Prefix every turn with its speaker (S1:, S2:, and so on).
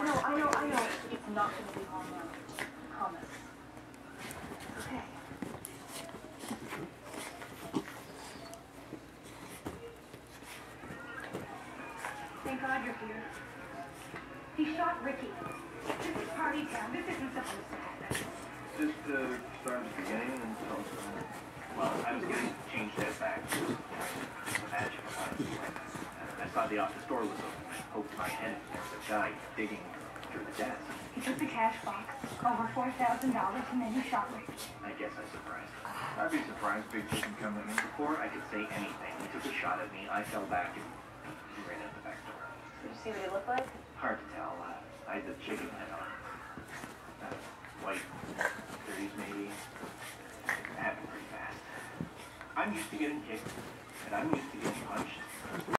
S1: I know. It's not going to be long now. I promise. Okay. Thank God you're here. He shot Ricky. This is party town. This isn't supposed to happen.
S2: Just start at the beginning and tell us about it.
S3: Well, I was getting changed head back. I saw the store was open. I poked my head in there. The guy digging through the desk.
S1: He took the cash box, over $4,000, and then he shot Ricky.
S3: I guess I surprised him.
S2: I'd be surprised Big Chicken coming in.
S3: Before I could say anything, he took a shot at me. I fell back and he ran out the back door.
S1: Did you see what he looked like?
S3: Hard to tell. I had the chicken head on. White 30s maybe. It happened pretty fast. I'm used to getting kicked, and I'm used to getting punched.